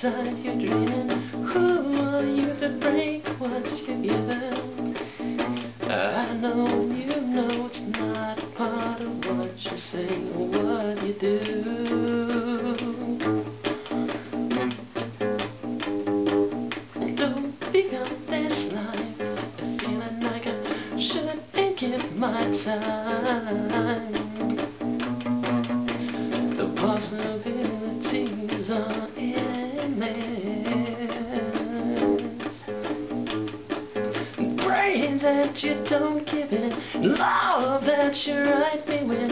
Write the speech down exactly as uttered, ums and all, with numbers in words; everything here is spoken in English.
inside you're dreaming. Who are you to break what you're given? I know you know it's not a part of what you say or what you do. Don't become this life feeling like I shouldn't give my time. The possibilities are immense. Pray that you don't give in, love that you write me with.